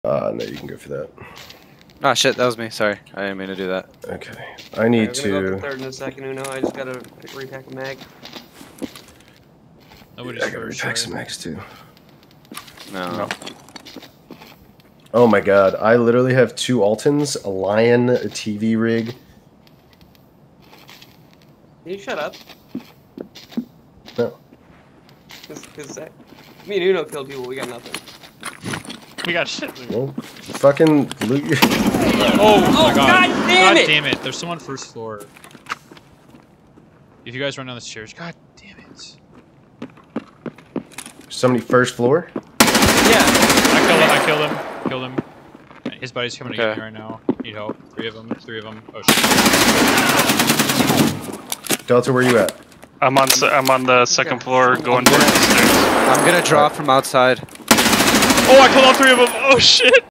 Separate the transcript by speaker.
Speaker 1: No, you can go for that.
Speaker 2: Oh shit, that was me. Sorry, I didn't mean to do that.
Speaker 1: Okay, I need to.
Speaker 3: Go up to third in a second, Uno. I just gotta repack a mag.
Speaker 1: I gotta repack some mags too.
Speaker 2: No.
Speaker 1: Oh my god, I literally have 2 Altons, a Lion, a TV rig.
Speaker 3: Can you shut up?
Speaker 1: No.
Speaker 3: Because me and Uno killed people, we got nothing.
Speaker 4: We got shit.
Speaker 1: Well, fucking loot your...
Speaker 4: Oh my god.
Speaker 3: God damn it!
Speaker 4: God damn it. There's someone first floor. If you guys run down the stairs, god damn it.
Speaker 1: Somebody first floor?
Speaker 3: Yeah.
Speaker 4: I killed him. Killed him. His buddy's coming to get me right now. Need help. 3 of them. Oh shit.
Speaker 1: Delta, where you at?
Speaker 5: I'm on the second floor going towards the stairs.
Speaker 2: I'm gonna drop from outside.
Speaker 4: Oh, I killed all 3 of them. Oh shit.